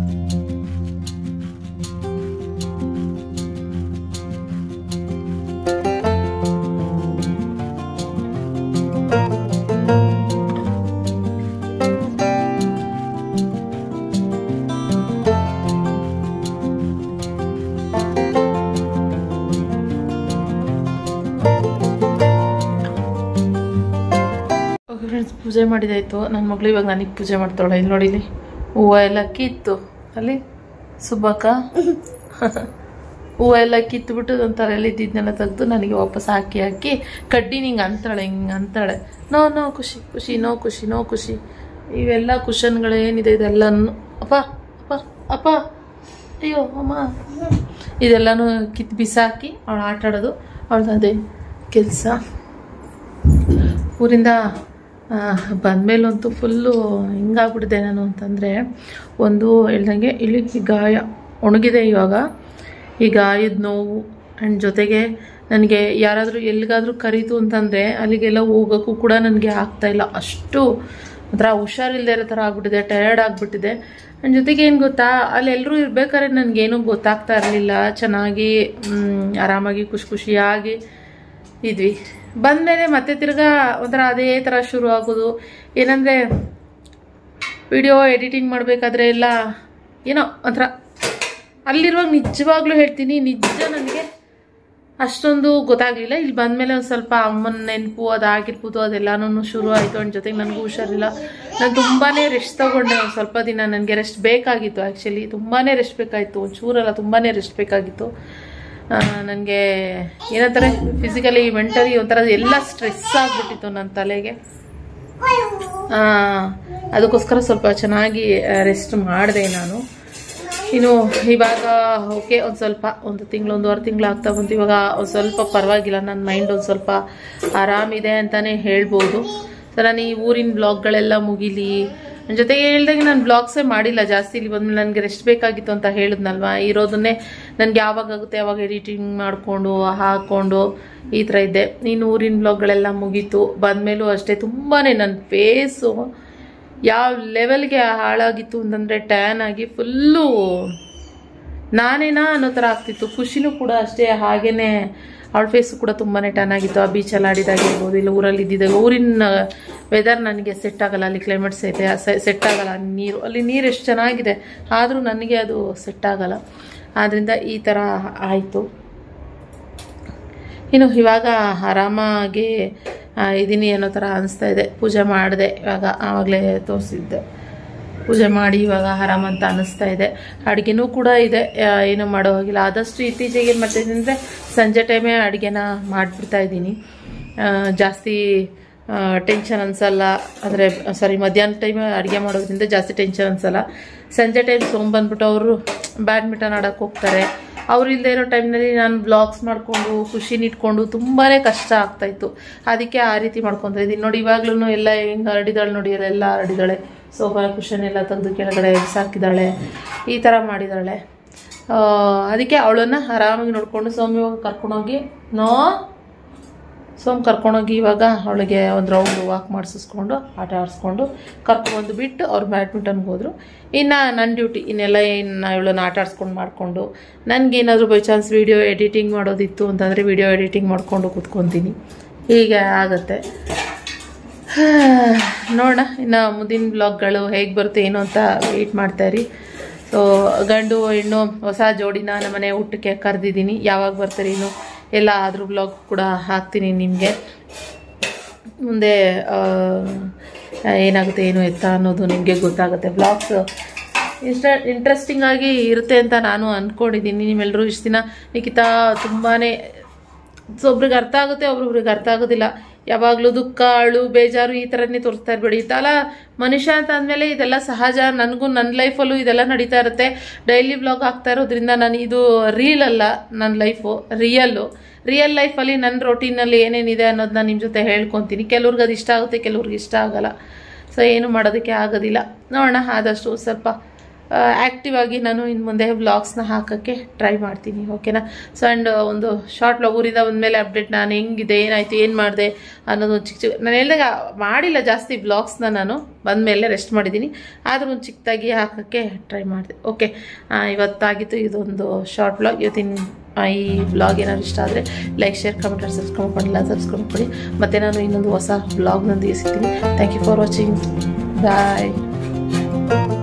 ಫ್ರೆಂಡ್ಸ್ ಪೂಜೆ ಮಾಡಿದಾಯಿತು. ನನ್ನ ಮಗಳು ಇವಾಗ ನನಗೆ ಪೂಜೆ ಮಾಡ್ತಾಳೆ. ಇಲ್ಲಿ ನೋಡಿಲಿ ಹೂವು ಎಲ್ಲ ಕಿತ್ತು, ಅಲ್ಲಿ ಸುಬ್ಬಕ್ಕ ಹೂವು ಎಲ್ಲ ಕಿತ್ತುಬಿಟ್ಟು ಒಂಥರ ಎಲ್ಲ ಇದ್ದಿದ್ದನ್ನೆಲ್ಲ ತೆಗೆದು ನನಗೆ ವಾಪಸ್ ಹಾಕಿ ಕಡ್ಡಿ ಹಿಂಗೆ ಅಂತಾಳೆ. ನೋ ಖುಷಿ ಇವೆಲ್ಲ ಕುಷನ್ಗಳೇನಿದೆ ಇದೆಲ್ಲನೂ ಅಪ್ಪ ಅಯ್ಯೋ ಅಮ್ಮ ಇದೆಲ್ಲನೂ ಕಿತ್ತು ಬಿಸಾಕಿ ಅವಳು ಆಟಾಡೋದು, ಅವಳದು ಅದೇ ಕೆಲಸ. ಊರಿಂದ ಬಂದಮೇಲಂತೂ ಫುಲ್ಲು ಹಿಂಗಾಗ್ಬಿಟ್ಟಿದೆ ನಾನು ಅಂತಂದರೆ, ಒಂದು ಹೇಳ್ದಂಗೆ ಇಲ್ಲಿ ಗಾಯ ಒಣಗಿದೆ ಇವಾಗ, ಈ ಗಾಯದ ನೋವು. ಆ್ಯಂಡ್ ಜೊತೆಗೆ ನನಗೆ ಯಾರಾದರೂ ಎಲ್ಲಿಗಾದರೂ ಕರೀತು ಅಂತಂದರೆ ಅಲ್ಲಿಗೆಲ್ಲ ಹೋಗೋಕ್ಕೂ ಕೂಡ ನನಗೆ ಆಗ್ತಾಯಿಲ್ಲ. ಅಷ್ಟು ಒಂಥರ ಹುಷಾರಿಲ್ಲದೆ ಇರೋ ಥರ ಆಗ್ಬಿಟ್ಟಿದೆ, ಟಯರ್ಡ್ ಆಗಿಬಿಟ್ಟಿದೆ. ನನ್ನ ಜೊತೆಗೆ ಏನು ಗೊತ್ತಾ, ಅಲ್ಲೆಲ್ಲರೂ ಇರ್ಬೇಕಾದ್ರೆ ನನಗೇನೂ ಗೊತ್ತಾಗ್ತಾ ಇರಲಿಲ್ಲ. ಚೆನ್ನಾಗಿ ಆರಾಮಾಗಿ ಖುಷಿಯಾಗಿ ಇದ್ವಿ. ಬಂದಮೇಲೆ ಮತ್ತೆ ತಿರ್ಗಾ ಒಂಥರ ಅದೇ ಥರ ಶುರು ಆಗೋದು. ಏನಂದರೆ ವಿಡಿಯೋ ಎಡಿಟಿಂಗ್ ಮಾಡಬೇಕಾದ್ರೆ ಎಲ್ಲ ಏನೋ ಒಂಥರ ಅಲ್ಲಿರುವಾಗ ನಿಜವಾಗ್ಲೂ ಹೇಳ್ತೀನಿ, ನಿಜ ನನಗೆ ಅಷ್ಟೊಂದು ಗೊತ್ತಾಗಲಿಲ್ಲ. ಇಲ್ಲಿ ಬಂದಮೇಲೆ ಒಂದು ಸ್ವಲ್ಪ ಅಮ್ಮನ ನೆನಪು ಅದಾಗಿರ್ಬೋದು, ಅದೆಲ್ಲನೂ ಶುರು ಆಯಿತು. ಅಂಡ್ ಜೊತೆಗೆ ನನಗೂ ಹುಷಾರಿಲ್ಲ. ನಾನು ತುಂಬಾ ರೆಸ್ಟ್ ತೊಗೊಂಡೆ ಒಂದು ಸ್ವಲ್ಪ ದಿನ. ನನಗೆ ರೆಸ್ಟ್ ಬೇಕಾಗಿತ್ತು, ಆ್ಯಕ್ಚುಲಿ ತುಂಬಾ ರೆಸ್ಟ್ ಬೇಕಾಗಿತ್ತು, ಒಂಚೂರಲ್ಲ ತುಂಬಾ ರೆಸ್ಟ್ ಬೇಕಾಗಿತ್ತು. ನನಗೆ ಏನಂತಾರೆ ಫಿಸಿಕಲಿ ಮೆಂಟಲಿ ಒಂಥರ ಎಲ್ಲ ಸ್ಟ್ರೆಸ್ ಆಗಿಬಿಟ್ಟಿತ್ತು ನನ್ನ ತಲೆಗೆ. ಅದಕ್ಕೋಸ್ಕರ ಸ್ವಲ್ಪ ಚೆನ್ನಾಗಿ ರೆಸ್ಟ್ ಮಾಡಿದೆ ನಾನು. ಇನ್ನು ಇವಾಗ ಓಕೆ ಒಂದು ಸ್ವಲ್ಪ ಒಂದು ತಿಂಗಳು ಒಂದೂವರೆ ತಿಂಗಳು ಆಗ್ತಾ ಬಂತು. ಇವಾಗ ಒಂದು ಸ್ವಲ್ಪ ಪರವಾಗಿಲ್ಲ, ನನ್ನ ಮೈಂಡ್ ಒಂದು ಸ್ವಲ್ಪ ಆರಾಮಿದೆ ಅಂತಲೇ ಹೇಳ್ಬೋದು. ಸೊ ನಾನು ಈ ಊರಿನ ಬ್ಲಾಗ್ಗಳೆಲ್ಲ ಮುಗಿಲಿ, ನನ್ನ ಜೊತೆಗೆ ಹೇಳ್ದಾಗೆ ನಾನು ಬ್ಲಾಗ್ಸೇ ಮಾಡಿಲ್ಲ ಜಾಸ್ತಿ. ಇಲ್ಲಿ ಬಂದ್ಮೇಲೆ ನನಗೆ ರೆಸ್ಟ್ ಬೇಕಾಗಿತ್ತು ಅಂತ ಹೇಳಿದ್ನಲ್ವ, ಇರೋದನ್ನೇ ನನಗೆ ಯಾವಾಗುತ್ತೆ ಯಾವಾಗ ಎಡಿಟಿಂಗ್ ಮಾಡಿಕೊಂಡು ಹಾಕ್ಕೊಂಡು ಈ ಥರ ಇದ್ದೆ. ಇನ್ನು ಊರಿನ ಬ್ಲಾಗ್ಗಳೆಲ್ಲ ಮುಗೀತು. ಬಂದಮೇಲೂ ಅಷ್ಟೇ ತುಂಬಾ ನನ್ನ ಫೇಸು ಯಾವ ಲೆವೆಲ್ಗೆ ಹಾಳಾಗಿತ್ತು ಅಂತಂದರೆ ಟ್ಯಾನ್ ಆಗಿ ಫುಲ್ಲು ನಾನೇನಾ ಅನ್ನೋ ಥರ ಆಗ್ತಿತ್ತು. ಖುಷಿನೂ ಕೂಡ ಅಷ್ಟೇ ಹಾಗೇ ಅವಳ ಫೇಸು ಕೂಡ ತುಂಬಾ ಟ್ಯಾನ್ ಆಗಿತ್ತು. ಆ ಬೀಚಲ್ಲಿ ಆಡಿದಾಗಿರ್ಬೋದು, ಇಲ್ಲ ಊರಲ್ಲಿ ಇದ್ದಿದ್ದಾಗ. ಊರಿನ ವೆದರ್ ನನಗೆ ಸೆಟ್ ಆಗಲ್ಲ, ಅಲ್ಲಿ ಕ್ಲೈಮೇಟ್ಸ್ ಐತೆ ಸೆಟ್ ಆಗಲ್ಲ. ನೀರು ಅಲ್ಲಿ ನೀರು ಎಷ್ಟು ಚೆನ್ನಾಗಿದೆ ಆದರೂ ನನಗೆ ಅದು ಸೆಟ್ ಆಗಲ್ಲ. ಆದ್ದರಿಂದ ಈ ಥರ ಆಯಿತು. ಇನ್ನು ಇವಾಗ ಆರಾಮಾಗಿ ಇದೀನಿ ಅನ್ನೋ ಥರ ಅನಿಸ್ತಾ ಇದೆ. ಪೂಜೆ ಮಾಡಿದೆ ಇವಾಗ, ಆವಾಗಲೇ ತೋರಿಸಿದ್ದೆ. ಪೂಜೆ ಮಾಡಿ ಇವಾಗ ಆರಾಮಂತ ಅನ್ನಿಸ್ತಾ ಇದೆ. ಅಡುಗೆನೂ ಕೂಡ ಇದೆ, ಏನೂ ಮಾಡೋ ಹೋಗಿಲ್ಲ. ಆದಷ್ಟು ಇತ್ತೀಚೆಗೆ ಏನು ಮಾಡ್ತಾಯಿದ್ದೀನಿ ಅಂದರೆ ಸಂಜೆ ಟೈಮೇ ಅಡುಗೆನ ಮಾಡಿಬಿಡ್ತಾ ಇದ್ದೀನಿ. ಜಾಸ್ತಿ ಟೆನ್ಷನ್ ಅನಿಸಲ್ಲ. ಅಂದರೆ ಮಧ್ಯಾಹ್ನ ಟೈಮ್ ಅಡುಗೆ ಮಾಡೋದ್ರಿಂದ ಜಾಸ್ತಿ ಟೆನ್ಷನ್ ಅನಿಸಲ್ಲ. ಸಂಜೆ ಟೈಮ್ ಬಂದ್ಬಿಟ್ಟು ಅವರು ಬ್ಯಾಡ್ಮಿಂಟನ್ ಆಡೋಕ್ಕೆ ಹೋಗ್ತಾರೆ. ಅವ್ರು ಇಲ್ಲದೆ ಇರೋ ಟೈಮ್ನಲ್ಲಿ ನಾನು ಬ್ಲಾಗ್ಸ್ ಮಾಡಿಕೊಂಡು ಖುಷಿನ ಇಟ್ಕೊಂಡು ತುಂಬಾ ಕಷ್ಟ ಆಗ್ತಾಯಿತ್ತು. ಅದಕ್ಕೆ ಆ ರೀತಿ ಮಾಡ್ಕೊತಾ ಇದ್ದೀನಿ. ನೋಡಿ ಇವಾಗ್ಲೂ ಎಲ್ಲ ಹೆಂಗೆ ಹರಡಿದಾಳೆ ನೋಡಿ, ಎಲ್ಲ ಹರಡಿದಾಳೆ. ಸೋಫಾ ಕುಷನ್ ಎಲ್ಲ ತೆಗೆದು ಕೆಳಗಡೆ ಸಾಕಿದ್ದಾಳೆ, ಈ ಥರ ಮಾಡಿದ್ದಾಳೆ. ಅದಕ್ಕೆ ಅವಳನ್ನು ಆರಾಮಾಗಿ ನೋಡಿಕೊಂಡು ಸೋಮ್ಯವಾಗ ಕರ್ಕೊಂಡೋಗಿ ಕರ್ಕೊಂಡೋಗಿ ಇವಾಗ ಅವಳಿಗೆ ಒಂದು ರೌಂಡ್ ವಾಕ್ ಮಾಡಿಸ್ಕೊಂಡು ಆಟ ಆಡಿಸ್ಕೊಂಡು ಕರ್ಕೊಂಡು ಬಿಟ್ಟು ಅವ್ರು ಬ್ಯಾಡ್ಮಿಂಟನ್ಗೆ ಹೋದರು. ಇನ್ನು ನನ್ನ ಡ್ಯೂಟಿ ಇನ್ನೆಲ್ಲ ಇವಳನ್ನು ಆಟ ಆಡಿಸ್ಕೊಂಡು ಮಾಡಿಕೊಂಡು ನನಗೇನಾದರೂ ಬೈ ಚಾನ್ಸ್ ವೀಡಿಯೋ ಎಡಿಟಿಂಗ್ ಮಾಡೋದಿತ್ತು ಅಂತಂದರೆ ವೀಡಿಯೋ ಎಡಿಟಿಂಗ್ ಮಾಡಿಕೊಂಡು ಕೂತ್ಕೊತೀನಿ. ಹೀಗೆ ಆಗುತ್ತೆ. ನೋಡೋಣ ಇನ್ನು ಮುಂದಿನ ಬ್ಲಾಗ್ಗಳು ಹೇಗೆ ಬರುತ್ತೆ ಏನು ಅಂತ ವೆಯ್ಟ್ ಮಾಡ್ತಾಯಿರಿ. ಸೊ ಗಂಡು ಹೆಣ್ಣು ಹೊಸ ಜೋಡಿನ ನಮ್ಮನೆ ಊಟಕ್ಕೆ ಕರೆದಿದ್ದೀನಿ. ಯಾವಾಗ ಬರ್ತಾರೆ ಇನ್ನು ಎಲ್ಲ ಆದರೂ ಬ್ಲಾಗ್ ಕೂಡ ಹಾಕ್ತೀನಿ ನಿಮಗೆ. ಮುಂದೆ ಏನಾಗುತ್ತೆ ಏನು ಎತ್ತ ಅನ್ನೋದು ನಿಮಗೆ ಗೊತ್ತಾಗುತ್ತೆ. ಬ್ಲಾಗ್ಸ್ ಇಂಟ್ರೆಸ್ಟಿಂಗ್ ಆಗಿ ಇರುತ್ತೆ ಅಂತ ನಾನು ಅಂದ್ಕೊಂಡಿದ್ದೀನಿ. ನಿಮ್ಮೆಲ್ಲರೂ ಇಷ್ಟು ದಿನ ನಿಖಿತಾ ತುಂಬಾ ಒಬ್ರಿಗೆ ಅರ್ಥ ಆಗುತ್ತೆ, ಒಬ್ರೊಬ್ರಿಗೆ ಅರ್ಥ ಆಗೋದಿಲ್ಲ. ಯಾವಾಗಲೂ ದುಃಖ ಅಳು ಬೇಜಾರು ಈ ಥರನೇ ತೋರಿಸ್ತಾ ಇರಬೇಡಿ. ಇದೆಲ್ಲ ಮನುಷ್ಯ ಅಂತ ಅಂದಮೇಲೆ ಇದೆಲ್ಲ ಸಹಜ. ನನಗೂ ನನ್ನ ಲೈಫಲ್ಲೂ ಇದೆಲ್ಲ ನಡೀತಾ ಇರುತ್ತೆ. ಡೈಲಿ ಬ್ಲಾಗ್ ಆಗ್ತಾ ಇರೋದ್ರಿಂದ ನಾನು ಇದು ರೀಲ್ ಅಲ್ಲ, ನನ್ನ ಲೈಫು ರಿಯಲ್ ಲೈಫಲ್ಲಿ ನನ್ನ ರೊಟೀನಲ್ಲಿ ಏನೇನಿದೆ ಅನ್ನೋದನ್ನ ನಿಮ್ಮ ಜೊತೆ ಹೇಳ್ಕೊತೀನಿ. ಕೆಲವ್ರಿಗೆ ಅದು ಇಷ್ಟ ಆಗುತ್ತೆ, ಕೆಲವ್ರಿಗೆ ಇಷ್ಟ ಆಗಲ್ಲ. ಸೊ ಏನು ಮಾಡೋದಕ್ಕೆ ಆಗೋದಿಲ್ಲ. ನೋಡೋಣ ಆದಷ್ಟು ಸ್ವಲ್ಪ ಆ್ಯಕ್ಟಿವ್ ಆಗಿ ನಾನು ಇನ್ನು ಮುಂದೆ ವ್ಲಾಗ್ಸ್ನ ಹಾಕೋಕ್ಕೆ ಟ್ರೈ ಮಾಡ್ತೀನಿ. ಓಕೆನಾ? ಸೊ ಆ್ಯಂಡ್ ಒಂದು ಶಾರ್ಟ್ ವ್ಲಾಗ್ ಊರಿಂದ ಬಂದಮೇಲೆ ಅಪ್ಡೇಟ್ ನಾನು ಹೆಂಗಿದೆ ಏನಾಯಿತು ಏನು ಮಾಡಿದೆ ಅನ್ನೋದು ಒಂದು ಚಿಕ್ಕ ನಾನು ಹೇಳಿದಾಗ ಮಾಡಿಲ್ಲ ಜಾಸ್ತಿ ವ್ಲಾಗ್ಸ್ನ. ನಾನು ಬಂದಮೇಲೆ ರೆಸ್ಟ್ ಮಾಡಿದ್ದೀನಿ, ಆದರೂ ಒಂದು ಚಿಕ್ಕದಾಗಿ ಹಾಕೋಕ್ಕೆ ಟ್ರೈ ಮಾಡಿದೆ. ಓಕೆ, ಇವತ್ತಾಗಿತ್ತು ಇದೊಂದು ಶಾರ್ಟ್ ವ್ಲಾಗ್. ಇವತ್ತಿನ ಈ ವ್ಲಾಗ್ ಏನಾದ್ರು ಇಷ್ಟ ಆದರೆ ಲೈಕ್ ಶೇರ್ ಕಮೆಂಟ್ ಸಬ್ಸ್ಕ್ರೈಬ್ ಮಾಡಿಲ್ಲ ಸಬ್ಸ್ಕ್ರೈಬ್ ಮಾಡಿ. ಮತ್ತು ನಾನು ಇನ್ನೊಂದು ಹೊಸ ವ್ಲಾಗ್ನೊಂದಿಗೆ ಸಿಗ್ತೀನಿ. Thank you for watching. Bye.